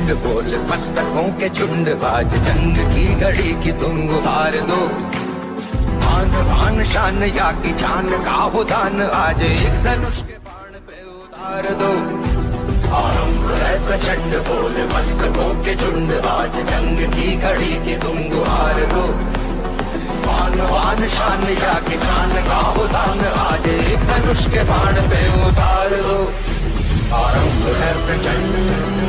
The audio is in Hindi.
प्रचंड बोल मस्तकों के झुंड बाज जंग की घड़ी की तुम गुहार दो। आन बान शान या की जान का हो दान आज एक धनुष के बाण पे उतार दो। आरंभ है प्रचंड बोल मस्तकों के झुंड आज जंग की घड़ी की तुम गुहार दो। आन बान शान या की जान का हो दान आज एक धनुष के बाण पे उतार दो। आरंभ है प्रचंड